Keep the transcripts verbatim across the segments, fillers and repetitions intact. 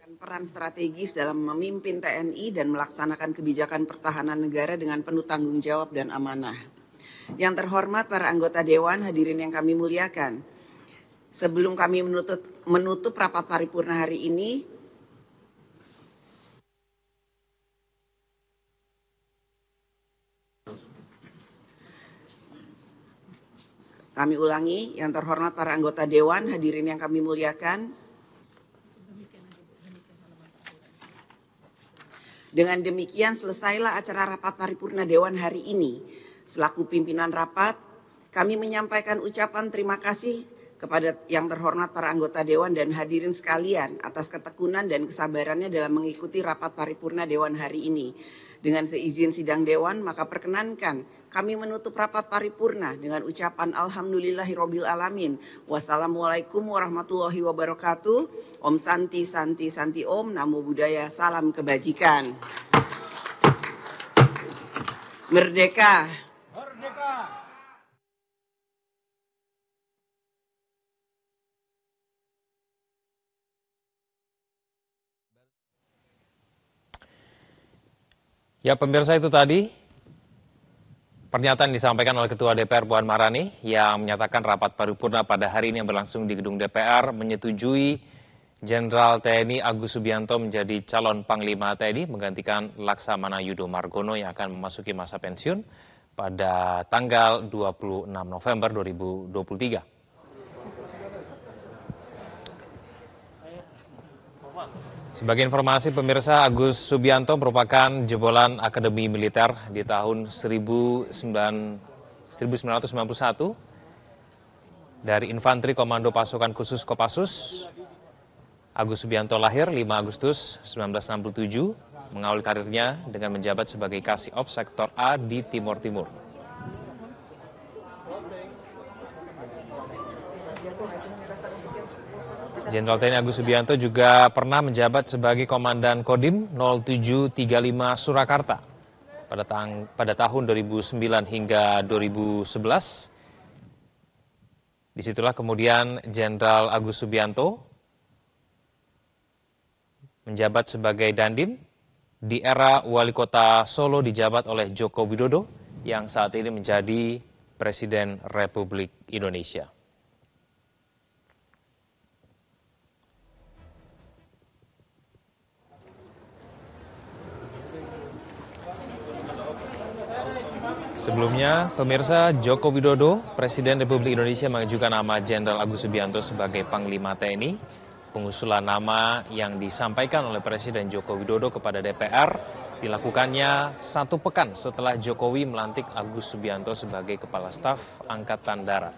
Peran strategis dalam memimpin T N I dan melaksanakan kebijakan pertahanan negara dengan penuh tanggung jawab dan amanah. Yang terhormat para anggota Dewan, hadirin yang kami muliakan. Sebelum kami menutup, menutup rapat paripurna hari ini, kami ulangi, yang terhormat para anggota Dewan, hadirin yang kami muliakan. Dengan demikian selesailah acara rapat paripurna Dewan hari ini. Selaku pimpinan rapat, kami menyampaikan ucapan terima kasih kepada yang terhormat para anggota Dewan dan hadirin sekalian atas ketekunan dan kesabarannya dalam mengikuti rapat paripurna Dewan hari ini. Dengan seizin sidang Dewan, maka perkenankan kami menutup rapat paripurna dengan ucapan Alhamdulillahirabbil alamin. Wassalamualaikum warahmatullahi wabarakatuh. Om Santi Santi Santi Om, Namo Buddhaya, salam kebajikan. Merdeka. Merdeka. Ya, pemirsa, itu tadi pernyataan disampaikan oleh Ketua D P R Puan Maharani yang menyatakan rapat paripurna pada hari ini yang berlangsung di gedung D P R menyetujui Jenderal T N I Agus Subianto menjadi calon Panglima T N I menggantikan Laksamana Yudo Margono yang akan memasuki masa pensiun pada tanggal dua puluh enam November dua ribu dua puluh tiga. Sebagai informasi pemirsa, Agus Subianto merupakan jebolan Akademi Militer di tahun seribu sembilan ratus sembilan puluh satu dari Infanteri Komando Pasukan Khusus Kopassus. Agus Subianto lahir lima Agustus seribu sembilan ratus enam puluh tujuh, mengawali karirnya dengan menjabat sebagai Kasih Ops Sektor A di Timur Timur. Jenderal T N I Agus Subianto juga pernah menjabat sebagai Komandan Kodim nol tujuh tiga lima Surakarta pada, tang pada tahun dua ribu sembilan hingga dua ribu sebelas. Disitulah kemudian Jenderal Agus Subianto menjabat sebagai Dandim. Di era Wali Kota Solo dijabat oleh Joko Widodo yang saat ini menjadi Presiden Republik Indonesia. Sebelumnya, pemirsa, Joko Widodo, Presiden Republik Indonesia mengajukan nama Jenderal Agus Subianto sebagai Panglima T N I. Pengusulan nama yang disampaikan oleh Presiden Joko Widodo kepada D P R dilakukannya satu pekan setelah Jokowi melantik Agus Subianto sebagai Kepala Staf Angkatan Darat.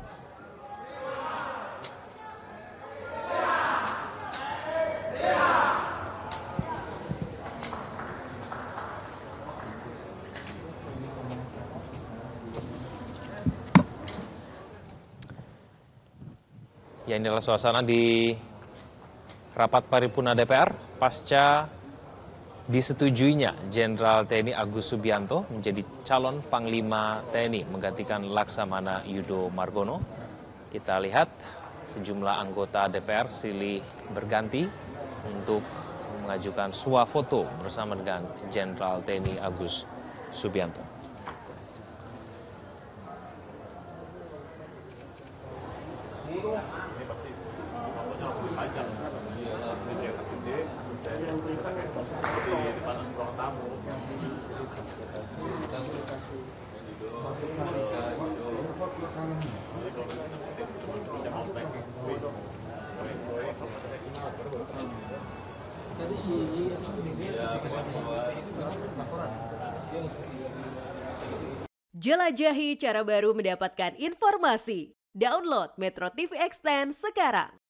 Ya, inilah suasana di rapat paripurna D P R pasca disetujuinya Jenderal T N I Agus Subianto menjadi calon Panglima T N I menggantikan Laksamana Yudo Margono. Kita lihat sejumlah anggota D P R silih berganti untuk mengajukan swafoto bersama dengan Jenderal T N I Agus Subianto. Ini pasti fotonya langsung dipajang. Iya, langsung dicetak gede. Saya di depan ruang tamu. Jelajahi cara baru mendapatkan informasi. Download Metro T V Extend sekarang.